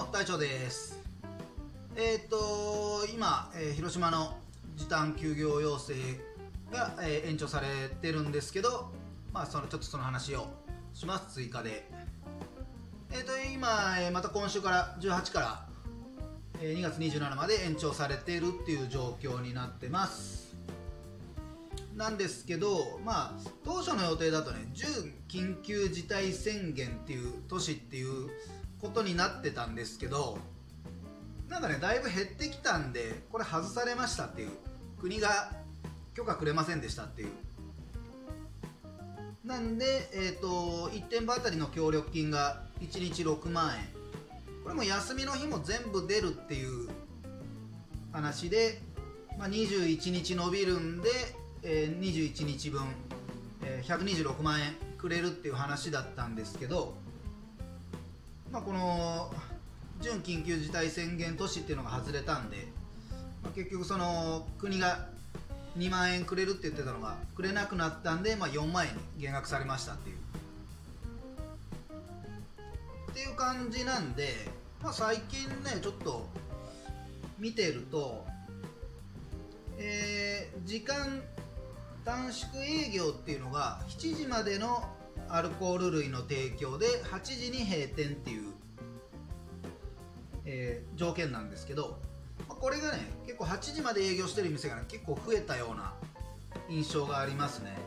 も隊長です。今、広島の時短休業要請が、延長されてるんですけど、ちょっとその話をします。追加で。今、また今週から18から、2月27まで延長されているっていう状況になってます。なんですけど、当初の予定だとね、準緊急事態宣言っていう都市っていうことになってたんですけど、なんかね、だいぶ減ってきたんで、これ外されましたっていう、国が許可くれませんでしたっていう。なんで、1店舗あたりの協力金が1日6万円。これも休みの日も全部出るっていう話で、21日伸びるんで、21日分、126万円くれるっていう話だったんですけど、この準緊急事態宣言都市っていうのが外れたんで、結局その国が2万円くれるって言ってたのがくれなくなったんで、4万円に減額されましたっていう感じなんで、最近ねちょっと見てると、時間短縮営業っていうのが7時までのアルコール類の提供で8時に閉店っていう、条件なんですけど、これがね結構8時まで営業してる店が、ね、結構増えたような印象がありますね。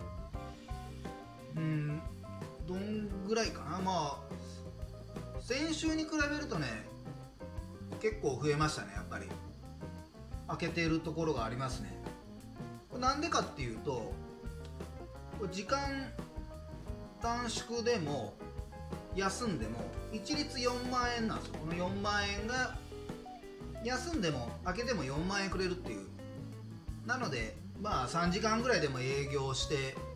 どんぐらいかな。先週に比べるとね結構増えましたね。やっぱり開けているところがありますね。なんでかっていうと、時間短縮でも休んでも一律4万円なんですよ。この4万円が休んでも開けても4万円くれるっていう。なので3時間ぐらいでも営業して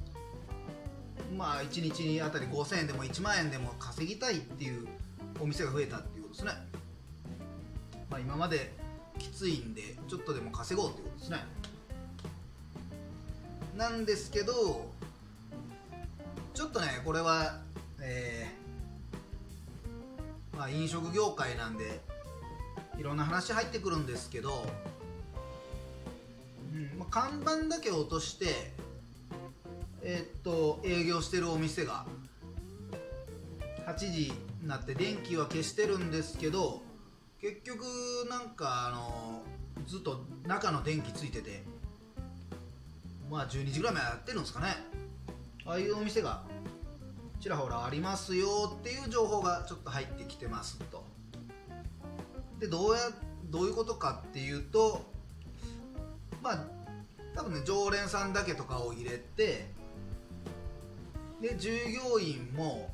、1日あたり5000円でも1万円でも稼ぎたいっていうお店が増えたっていうことですね。今まできついんでちょっとでも稼ごうっていうことですね。なんですけど、ちょっとねこれは、飲食業界なんでいろんな話入ってくるんですけど、看板だけ落として営業してるお店が8時になって電気は消してるんですけど、結局ずっと中の電気ついてて、12時ぐらいまでやってるんですかね。ああいうお店がちらほらありますよっていう情報がちょっと入ってきてますと。でどういうことかっていうと、多分ね常連さんだけとかを入れて、で従業員も、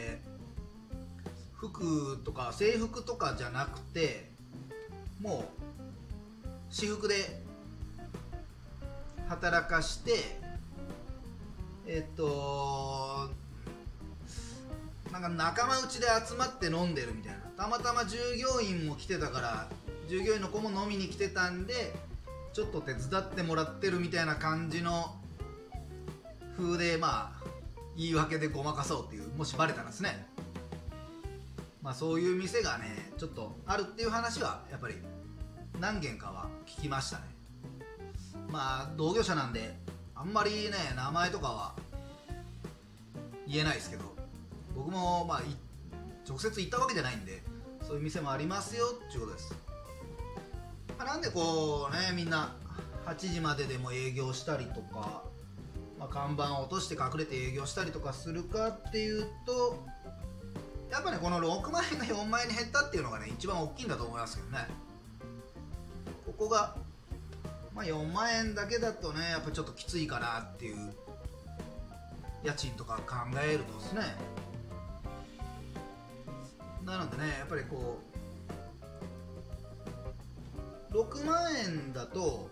服とか制服とかじゃなくて、もう私服で働かして、仲間内で集まって飲んでるみたいな。たまたま従業員も来てたから、従業員の子も飲みに来てたんでちょっと手伝ってもらってるみたいな感じの風で、言い訳でごまかそうっていう、もしバレたらですね、そういう店がねちょっとあるっていう話はやっぱり何軒かは聞きましたね。同業者なんであんまりね名前とかは言えないですけど、僕も直接行ったわけじゃないんで、そういう店もありますよっていうことです。なんでみんな8時まででも営業したりとか、看板を落として隠れて営業したりとかするかっていうと、やっぱねこの6万円が4万円に減ったっていうのがね一番大きいんだと思いますけどね。ここが4万円だけだとねやっぱちょっときついかなっていう、家賃とか考えるとですね。なのでねやっぱり6万円だと、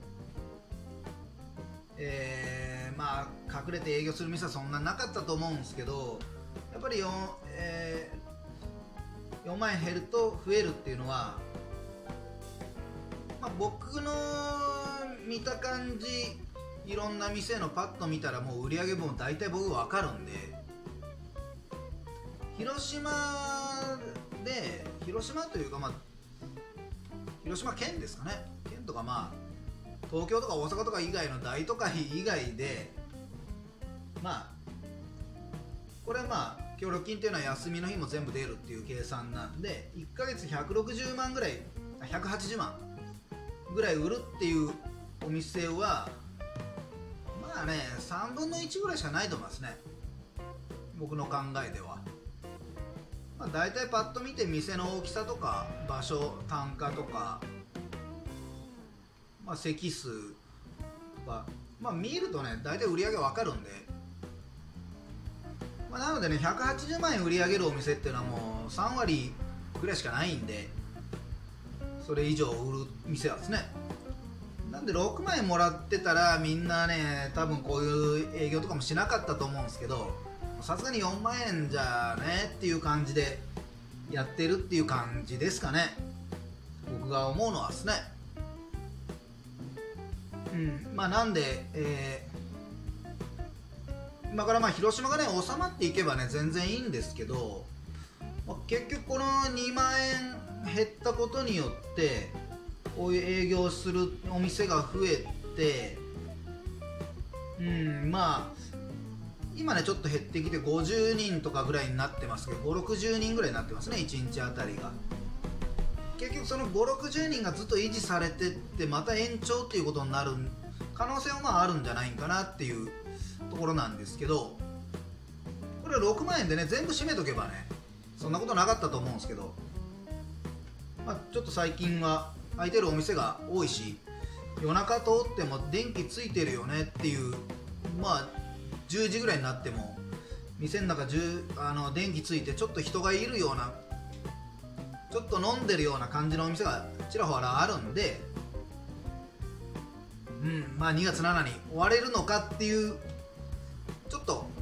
隠れて営業する店はそんななかったと思うんですけど、やっぱり4万円減ると増えるっていうのは、僕の見た感じ、いろんな店のパッと見たらもう売り上げも大体僕分かるんで、広島で広島というか、広島県ですかね、県とか東京とか大阪とか以外の大都会以外でこれは協力金っていうのは休みの日も全部出るっていう計算なんで、1ヶ月160万ぐらい、180万ぐらい売るっていうお店は3分の1ぐらいしかないと思いますね、僕の考えでは。だいたいパッと見て店の大きさとか場所、単価とか、席数とか、見るとねだいたい売り上げわかるんで、なのでね、180万円売り上げるお店っていうのはもう3割ぐらいしかないんで、それ以上売る店はですね。なんで6万円もらってたらみんなね、多分こういう営業とかもしなかったと思うんですけど、さすがに4万円じゃねっていう感じでやってるっていう感じですかね、僕が思うのはですね。なんで、今から広島がね収まっていけばね全然いいんですけど、結局この2万円減ったことによってこういう営業するお店が増えて、今ねちょっと減ってきて50人とかぐらいになってますけど、5、60人ぐらいになってますね、1日あたりが。結局その5、60人がずっと維持されてってまた延長っていうことになる可能性はあるんじゃないかなっていうところなんですけど、これは6万円でね全部閉めとけばねそんなことなかったと思うんですけど、ちょっと最近は空いてるお店が多いし、夜中通っても電気ついてるよねっていう、10時ぐらいになっても店の中電気ついてちょっと人がいるような、ちょっと飲んでるような感じのお店がちらほらあるんで、2月7日に終われるのかっていうちょっと、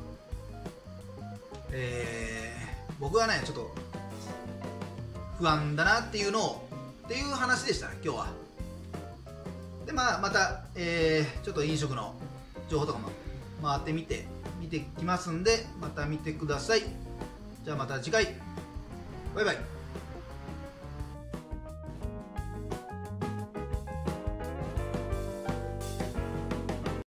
僕はねちょっと不安だなっていう話でしたね今日は。でまた、ちょっと飲食の情報とかも回って見てきますんで、また見てください。じゃあまた次回、バイバイ。